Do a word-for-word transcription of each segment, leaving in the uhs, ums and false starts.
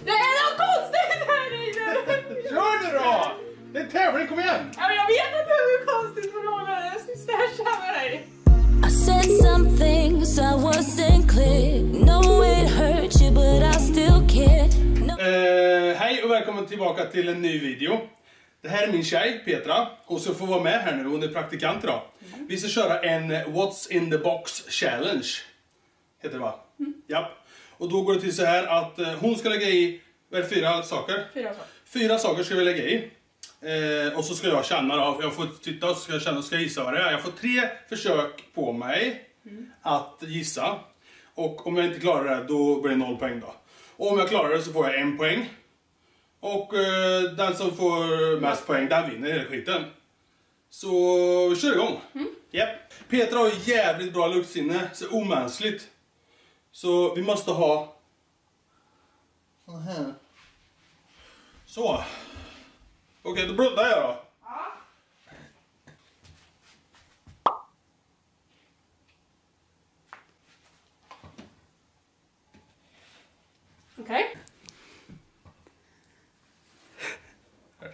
Det är något konstigt här inne! Kör nu då! Det är tävling, kom igen! Ja, men jag vet inte hur konstigt för någon är. Jag ska känna dig. I said some things I wasn't clear. No, it hurt you, but I still care. No. Uh, hej och välkommen tillbaka till en ny video. Det här är min tjej, Petra. Hon ska få vara med här nu, hon är praktikant idag. Mm. Vi ska köra en What's in the box challenge. Heter det va? Mm. Japp. Och då går det till så här att uh, hon ska lägga i väl, fyra saker. Fyra saker. Fyra saker ska vi lägga i. Eh, och så ska jag känna då, jag får titta och så ska jag känna och ska gissa vad det är. Jag får tre försök på mig mm. att gissa. Och om jag inte klarar det, då blir det noll poäng då. Och om jag klarar det så får jag en poäng. Och eh, den som får mest poäng, den vinner hela skiten. Så kör igång. Mm. Yep. Petra har jävligt bra luktsinne, så omänskligt. Så vi måste ha så här. Så. Okej, okay, då blundar jag då. Ja. Okej. Okay.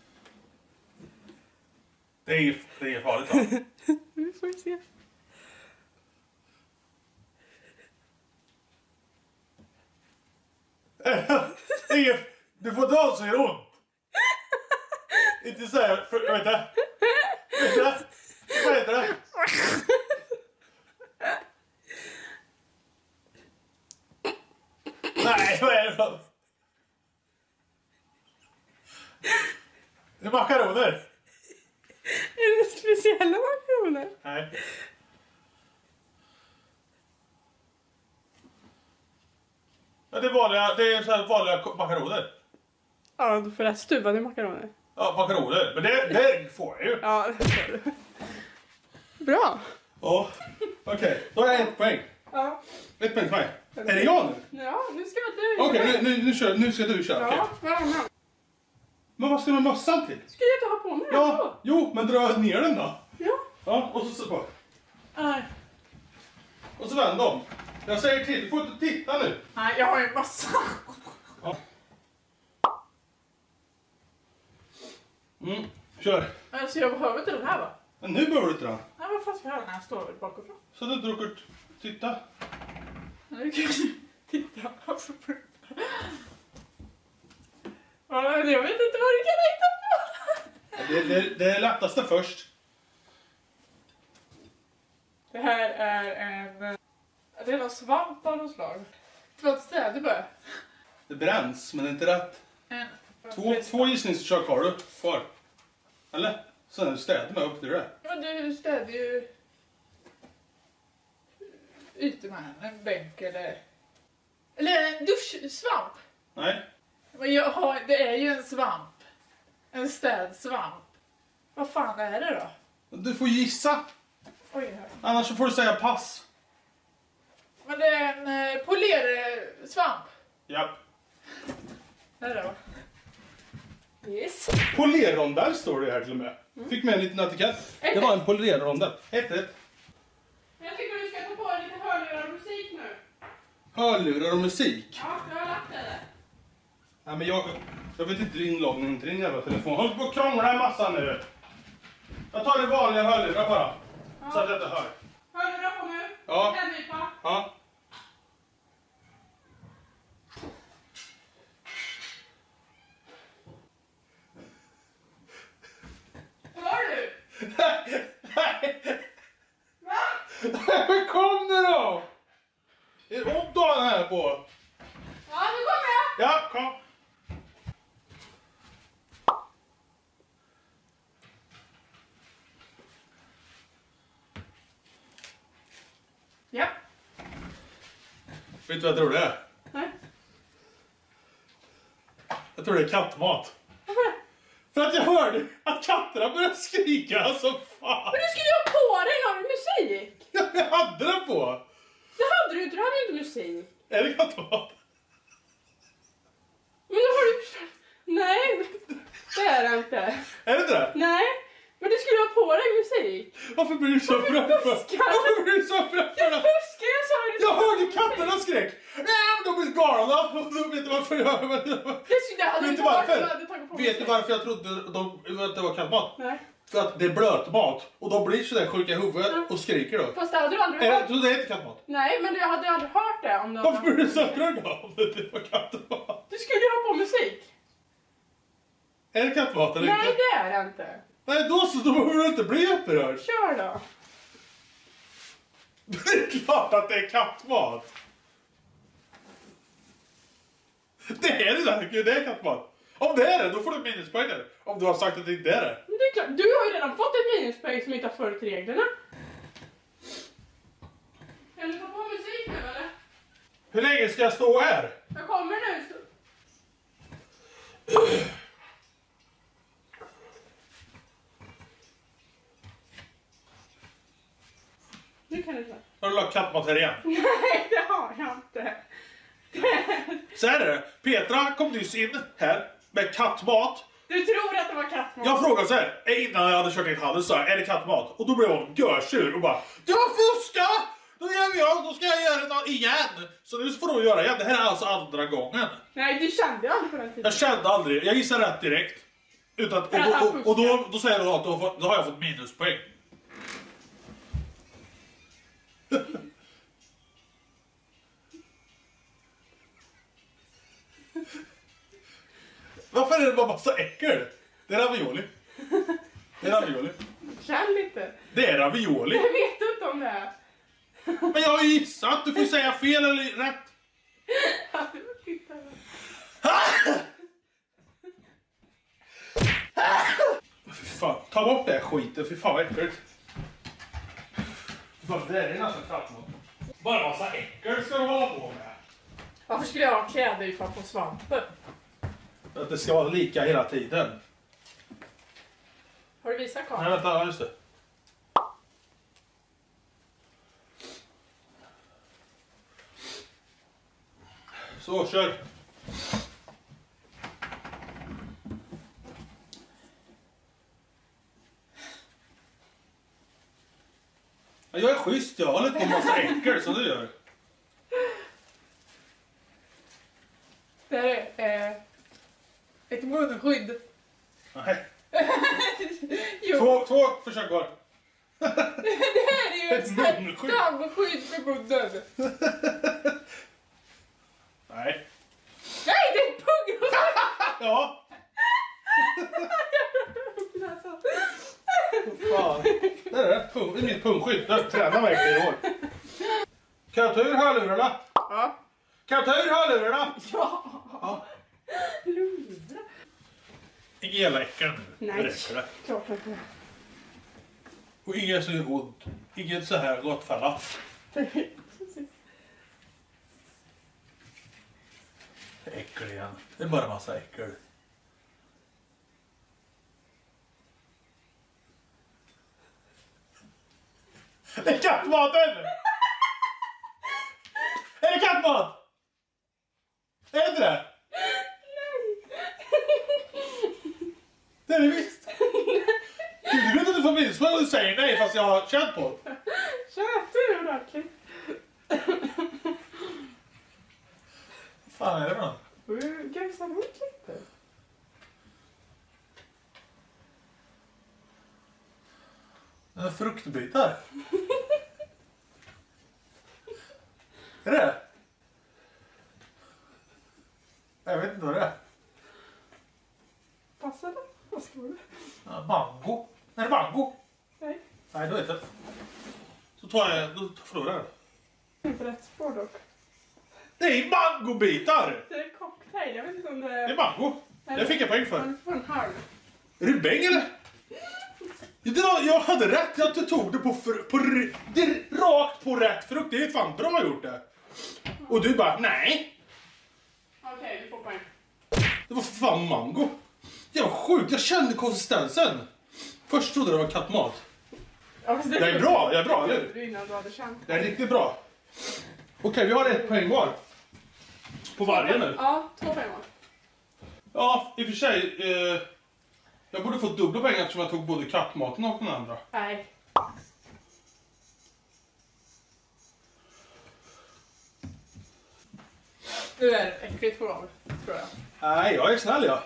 Det är inget, det är inget farligt då. Vi får se. Inget, du får dra så gör ont. Inte såhär, för, vänta. Vänta. Vad heter det? Nej, vad är det då? Det är makaroner. Är det speciella makaroner? Nej. Ja, det är vanliga, det är så här vanliga makaroner. Ja, då får jag stuvade makaroner. Ja, makaroner. Men det, det får jag ju. Ja, det får du. Bra. Ja, okej. Okay. Då har jag ett poäng. Ja. Ett poäng till mig. Är det jag nu? Ja, nu ska du. Okej, okay, nu, nu, nu, kör, nu ska du köra. Ja, okay. ja, ja. Men vad ska du med mössan till? Ska jag inte ha på mig den? Ja, jo, men dra ner den då. Ja. Ja, och så så på. Nej. Och så vänd om. Jag säger till, du får inte titta nu. Nej, jag har ju mössa. Ja. Mm, kör. Alltså jag behöver inte den här va? Men nu behöver du inte den. Nej, vad fan ska jag ha den här står bakifrån? Så du druckit, titta. Nu kan du titta. Jag vet inte vad du kan hitta på. Det, det, det är lättaste först. Det här är en... Det är någon svamp av något slag. Två städer bara. Det bränns, men det är inte rätt. En, Två, två gissningsförsök har du kvar. Eller? Sen är du städ med upp till det. Ja, du städar ju... Ute med en bänk eller... Eller en duschsvamp. Nej. Men jag har, det är ju en svamp. En städsvamp. Vad fan är det då? Du får gissa. Oj, här. Annars så får du säga pass. Men det är en eh, polersvamp. Ja. Det är det va? Yes. Polerrondell står det här till och med. Fick med en liten etikett. Det var en polerrondell. Ett, ett. Jag tycker du ska ta på dig lite hörlurar och musik nu. Hörlurar och musik. Ja, jag har lagt det där. Nej, men jag, jag vet inte inloggningen till din jävla telefon. Håll på och krångla en massa nu. Jag tar det vanliga hörlurar bara. Ja. Så att jag inte hör. Hörlurar på nu. Ja. Tändvipa. Ja. Hör du? Nej. Va? Men kom nu då! Det är ont att ha den här på. Ja, nu kommer jag. Ja, kom. Ja. Vet du vad jag tror det är? Nej. Jag tror det är kattmat. Varför? För att jag hörde att katterna började skrika, alltså fan. Men du skulle ju ha på dig någon musik. Ja, jag hade den på. Det hade du inte, du hade ju inte musik. Är det kattmat? Men då har du... Nej, det är det inte. Är det inte det? Nej, men du skulle ha på dig musik. Varför blir du så Varför upprörd för? fuskar? Varför blir du så upprörd för? Jag fuskar, jag sa det. Jag hörde katterna skrek. Nej, men de galna. Och då vet du varför jag... Det skulle jag hade Vet inte du varför? varit, jag hade tagit på mig Vet du sig. varför jag trodde de, att det var kattmat? Nej. För att det är blötmat. Och de blir sådär sjuka i huvudet och skriker då. Fast det hade du aldrig Är hört. det, så det är inte kattmat? Nej, men du hade aldrig hört det om du... Varför blir du så upprörd då? Om det var kattmat? Du skulle ju ha på musik. Är det kattmat eller Nej, inte? det är det inte. Nej, då så. Då behöver du inte bli upprörd. Kör då. Det är klart att det är kattmat. Det är det där. Det är kattmat. Om det är det, då får du minuspoäng där. Om du har sagt att det inte är det. Men det är klart, du har ju redan fått ett minuspoäng som inte har följt reglerna. Kan du ta på musik nu eller? Hur länge ska jag stå här? Jag kommer nu. Så... Nu kan du ta. Har du lagt kattmat här igen? Nej, det har jag inte. Så här är det. Petra kom nyss in här med kattmat. Du tror att det var kattmat? Jag frågade så här, innan jag hade kört in handen så här, är det kattmat? Och då blev hon görsur och bara, du har fuskat! Då gör jag, då ska jag göra det igen. Så nu får du göra igen. Det här är alltså andra gången. Nej, du kände ju aldrig på den tiden. Jag kände aldrig, jag gissar rätt direkt. Utan, och, För att och, han och, och då, då säger du att då, har fått- då har jag fått minuspoäng. Varför är det bara massa äckel? Det är ravioli. Det är ravioli. Känn lite. Det är ravioli. Jag vet inte om det är. Men jag har ju gissat. Du får säga fel eller rätt. Ja, du får titta. Fy fan. Ta bort det här skiten. Fy fan vad äckligt. Det är nästan kattmat. Bara massa äckel ska du hålla på med. Varför skulle jag ha klädypa på svampen? Att det ska vara lika hela tiden. Har du visat Nej, kameran? vänta. Ja, just det. Så, kör. Ja, jag är schysst, jag håller inte på en massa äckel som du gör. Det här är eh, ett munskydd. Nej. Jo, Två, två försök kvar. det här är ju ett Ett munskydd. dammskydd för munnen. Nej. Nej, det är ett pungskydd! Ja. Alltså. Fan. Det är det. Pung, det är mitt pungskydd. Jag tränar verkligen i år. Kan jag ta ur hörlurarna? Ja. Kan jag ta ur hörlurarna? Ja. Ja. Lura. Inga jävla äckel nu. Nej. Det räcker det. Klart att det Och inget så gör ont. Inget så här råttfälla. är. Det är äckel igen. Det är bara en massa äckel. Det är kattmaten! Är det kattmat? Är det inte det? Det är det visst. Du vet att du får minuspoäng och du säger nej fast jag har känt på det. Köpte du verkligen? Vad fan är det då? Du gräsar runt lite. Det är fruktbitar. Är det? Jag vet inte vad det är. Passar det? Vad står det? Ja, mango. Är det mango? Nej, Nej, då vet jag. Så tar jag, då förlorar jag. inte rätt spår dock. Det är mangobitar! Det är cocktail, jag vet inte om det Det är är... mango. Det fick jag poäng för. Man får en halv. Är du bäng eller? Det var, jag hade rätt, jag tog det på, fr, på det, rakt på rätt frukt. Det är fan bra gjort det. Och du bara, nej. Okej, okay, du får poäng. Det var för fan mango. Det var sjukt, jag kände konsistensen. Först trodde jag det var kattmat. Ja, fast Det är bra, jag är bra, eller hur? Du innan du hade känt. Det är riktigt bra. Okej, vi har ett poäng var. På varje nu. Ja, två poäng var. Ja, i och för sig. Eh, jag borde fått dubbla poäng eftersom jag tog både kattmaten och den andra. Nej. Nu är det äckligt på gång, tror jag. Nej, jag är snäll jag.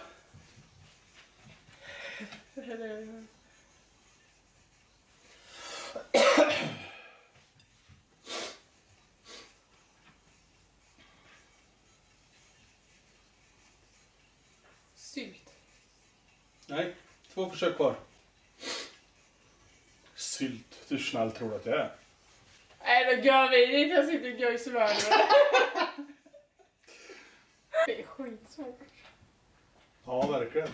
Sylt. Nej, två försök kvar. Sylt, hur snäll tror du att jag är? Nej, då gör vi det. Jag sitter och gör i Sverige. Det är skitsvårt. Ja, verkligen.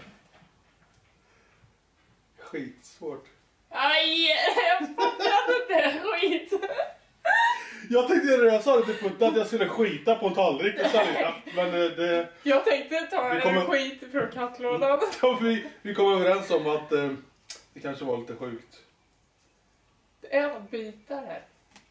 Skitsvårt. Aj, jag fattar inte. Skit. Jag tänkte när jag sa det till Putta att jag skulle skita på en tallrik istället. Men eh, det... Jag tänkte ta Vi kommer- en skit från kattlådan. Ja, vi, vi kom överens om att eh, det kanske var lite sjukt. Det är något bitar här.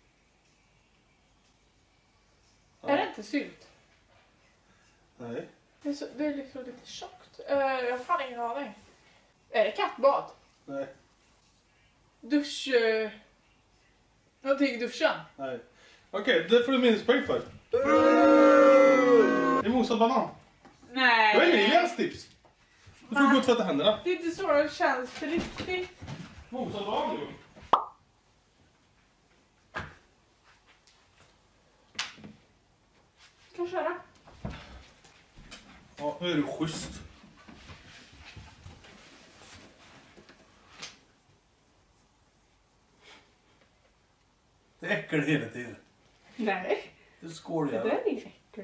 Ja. Är det inte sylt? Nej. Det är, så, det är liksom lite tjockt. Uh, jag har fan ingen aning. Är det kattbad? Nej. Dusch... Uh, någonting i duschen? Nej. Okej, det får du minuspoäng för. Det är mosad banan. Nej. Det var Emilias tips. Du får gå och tvätta händerna. Det är inte så det känns för riktigt. Mosad banan du. Ska jag köra? Ja, nu är du schysst. Det är äckel hela tiden. Nej. Det skål Det jag. där är äckligt.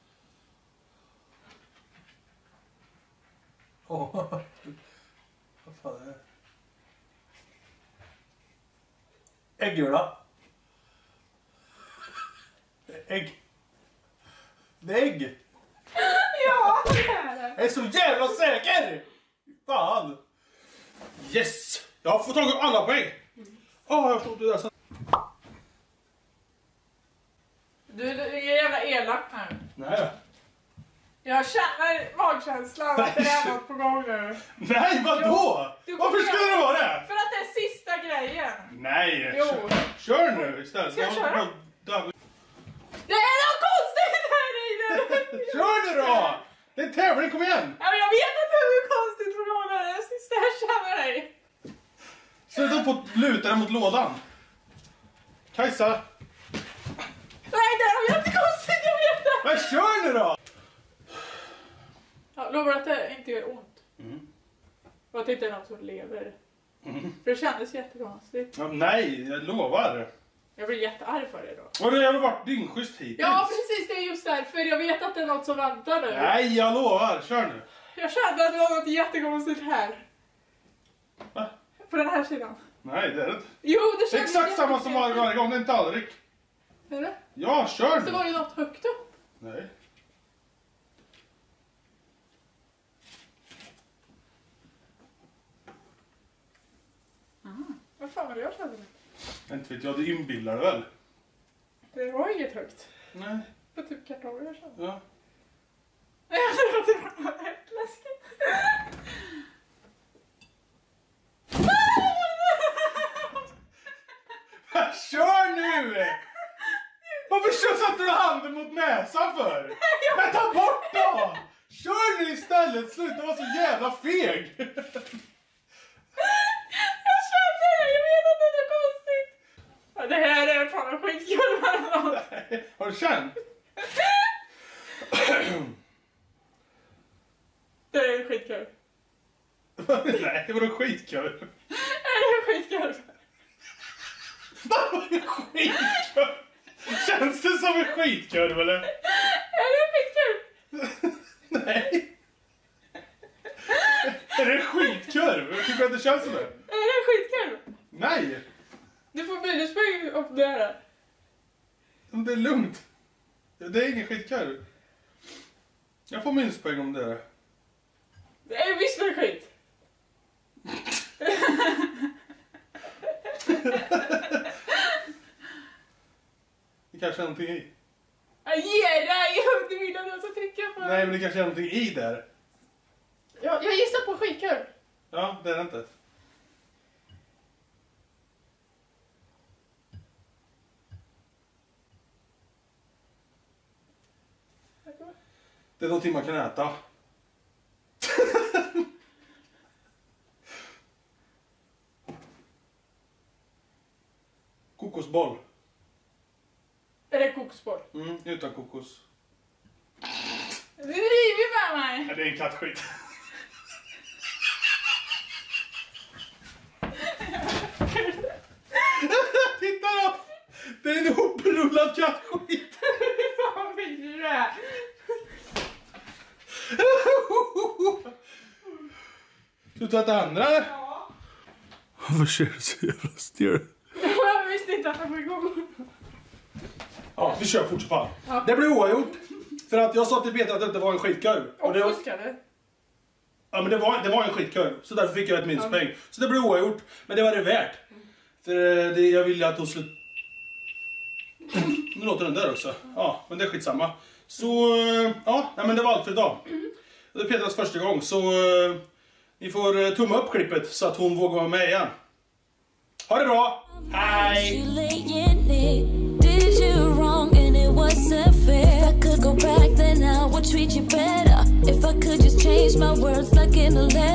Åh. Vad fan är det? Äggula. Ägg. Det är ägg. Ja, det är det. Jag är så jävla säker! Fan! Yes! Jag har fått tag på alla poäng! Åh, jag stod det där sen. Du, du är jävla elak nu. Nej. Jag känner magkänslan att det är något på gång nu. Nej, vadå? Du- du Varför kommer- skulle det vara det? För att det är sista grejen. Nej, Jo. kör, kör nu istället. Ska jag håller köra? på att dö. Det är något konstigt här inne! Kör nu då! Det är en tävling, kom igen! Ja, men jag vet inte hur konstigt på gång det är. Det är sista jag känner dig. Sluta upp och luta dig mot lådan. Kajsa, Nej, det är jättekonstigt, jag vet det. men kör nu då! Jag lovar att det inte gör ont. Mm. Och att det inte är något som lever. För det kändes jättekonstigt. Ja, nej, jag lovar. Jag blir jättearg för det då. Och det har varit dyngschysst hittills. Ja, precis. Det är just därför. Jag vet att det är något som väntar nu. Nej, jag lovar. Kör nu. Jag kände att det var något jättekonstigt här. Va? På den här sidan. Nej, det är det inte. Jo, det Det är kändes exakt samma som varje, jättekonstigt. varje gång. Det är en tallrik. Är det? Ja, kör Det nu. var ju något högt upp. Nej. Vad fan var det jag kände? Inte vet jag, du inbillar dig väl? Det var inget högt. Nej. Det var typ kartonger jag kände. Ja. Jag trodde det var läskigt. Kör nu! Varför kör satte du handen mot näsan för? Men ta bort då! Kör nu istället, sluta vara så jävla feg! Jag kände det, jag vet att det är konstigt. Ja, det här är fan en skitkul. Har du känt? Det är skitkul. Nej, vadå skitkul? Är det skitkul? Vadå skitkul? Känns det som en skitkul eller? Är det skitkul? Nej. Är det skitkul? Jag tycker att det känns som det. Är det skitkul? Nej. Du får minuspoäng om det här. Det är lugnt. Det är ingen skitkul. Jag får minuspoäng om det är. Det är visst väl skit. Det kanske är någonting i. Jag ger dig! Du vill att jag ska trycka på. Nej, men det kanske är någonting i där. Jag, jag gissar på skitkul. Ja, det är det inte. Det är någonting man kan äta. Kokosboll. Är det kokosboll? Mm, utan kokos. Du driver med mig! Ja, det är en kattskit. Titta då! Det är en ihoprullad kattskit. Vad vill du det? Ska du ta ett andra eller? Ja. Varför ser du så jävla stel? Jag visste inte att det var igång. Ja, vi kör fort så fan. Ja. Det blev oavgjort. För att jag sa till Peter att det inte var en skitkorv. Och det var, fuskade. ja, men det var, det var en skitkorv. Så därför fick jag ett minuspoäng. Ja. Så det blev oavgjort. Men det var det värt. För det, jag ville att hon skulle... Nu låter den där också. Ja, men det är skitsamma. Så, ja, nej, men det var allt för idag. Det är Petras första gång. Så ni får tumma upp klippet så att hon vågar vara med igen. Ha det bra! Hej! Did you wrong and it wasn't fair. If I could go back then I would treat you better. If I could just change my words like in a letter.